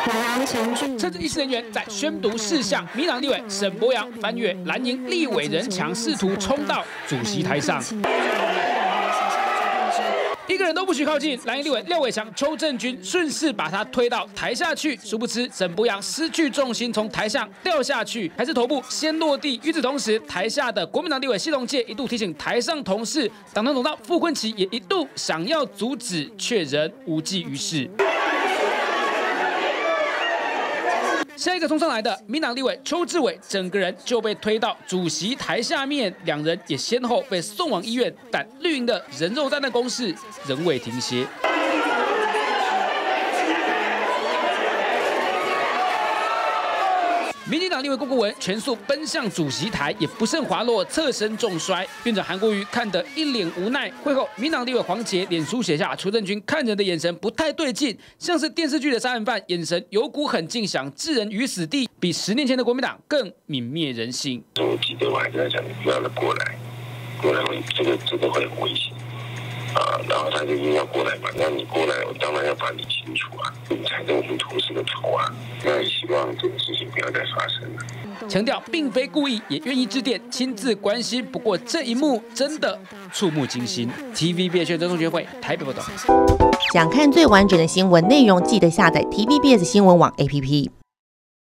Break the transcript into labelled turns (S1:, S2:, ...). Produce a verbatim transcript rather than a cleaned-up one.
S1: 趁着议事人员在宣读事项，民党立委沈伯洋翻越蓝营立委人墙，试图冲到主席台上。 一个人都不许靠近，蓝营立委廖伟强、邱正军顺势把他推到台下去，殊不知沈伯洋失去重心，从台上掉下去，还是头部先落地。与此同时，台下的国民党立委系统介一度提醒台上同事，党团总召傅昆萁也一度想要阻止，却仍无济于事。 下一个冲上来的民党立委邱志伟，整个人就被推到主席台下面，两人也先后被送往医院，但绿营的人肉弹的攻势仍未停歇。 民进党立委郭国文全速奔向主席台，也不慎滑落，侧身重摔。院长韩国瑜看得一脸无奈。会后，民党立委黄捷脸书写下邱正军看人的眼神不太对劲，像是电视剧的杀人犯，眼神有股狠劲，想置人于死地，比十年前的国民党更泯灭人性。
S2: 我记得我还跟他讲，你不要再过来，过来会这个这个会很危险。 啊，然后他就硬要过来嘛，那你过来，我当然要把你清楚啊，你才跟我们同事的仇啊，那也希望这个事情不要再发生了。
S1: 强调并非故意，也愿意致电亲自关心。不过这一幕真的触目惊心。T V B S 选择同学会台北报道。
S3: 想看最完整的新闻内容，记得下载 T V B S 新闻网 A P P。